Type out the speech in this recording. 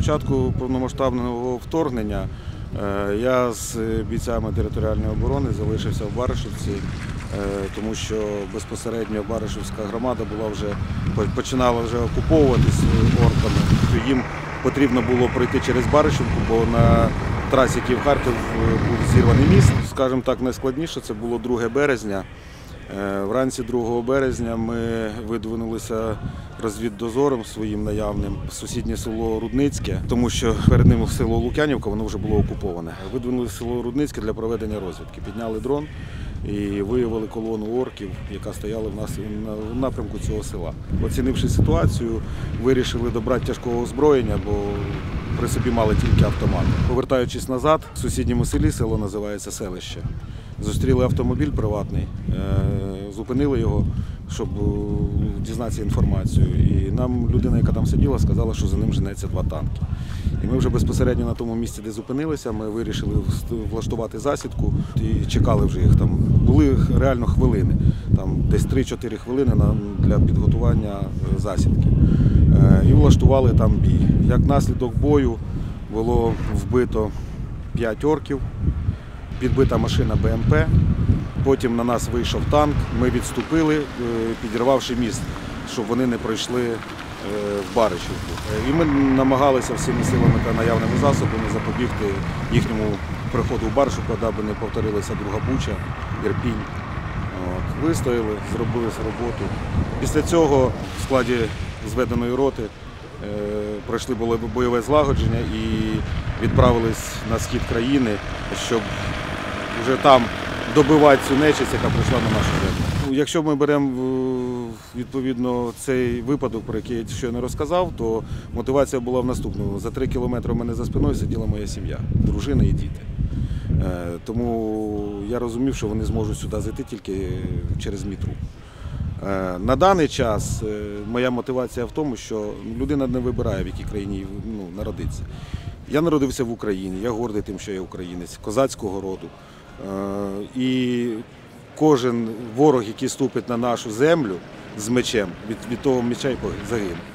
початку повномасштабного вторгнення я з бійцями територіальної оборони залишився в Баришівці, тому що безпосередньо Баришівська громада починала вже окуповуватись орками. Їм потрібно було пройти через Баришівку, бо на трасі Київ-Харків був зірваний міст. Скажімо так, найскладніше це було 2 березня. Вранці 2 березня ми видвинулися розвіддозором своїм наявним в сусіднє село Рудницьке, тому що перед ним село Лук'янівка, воно вже було окуповане. Видвинулися в село Рудницьке для проведення розвідки. Підняли дрон і виявили колону орків, яка стояла в нас в напрямку цього села. Оцінивши ситуацію, вирішили добрати тяжкого озброєння, бо при собі мали тільки автомати. Повертаючись назад, в сусідньому селі, село називається Селище, зустріли автомобіль приватний, зупинили його, щоб дізнатися інформацію. І нам людина, яка там сиділа, сказала, що за ним женеться 2 танки. І ми вже безпосередньо на тому місці, де зупинилися, ми вирішили влаштувати засідку і чекали вже їх там. Були реально хвилини, там десь 3-4 хвилини для підготування засідки. І влаштували там бій. Як наслідок бою було вбито 5 орків, підбита машина БМП, потім на нас вийшов танк, ми відступили, підірвавши міст, щоб вони не пройшли в Баришівку. І ми намагалися всіми силами та наявними засобами запобігти їхньому приходу в Баришівку, аби не повторилася друга Буча, Ірпінь. Вистояли, зробили роботу. Після цього в складі зведеної роти пройшли бойове злагодження і відправились на схід країни, щоб вже там добивати цю нечисть, яка прийшла на нашу землю. Якщо ми беремо відповідно цей випадок, про який я щойно розказав, то мотивація була в наступному. За 3 кілометри у мене за спиною сиділа моя сім'я, дружина і діти. Тому я розумів, що вони зможуть сюди зайти тільки через мій труп. На даний час моя мотивація в тому, що людина не вибирає, в якій країні народитися. Я народився в Україні, я гордий тим, що я українець, козацького роду. І кожен ворог, який ступить на нашу землю з мечем, від того меча й загине.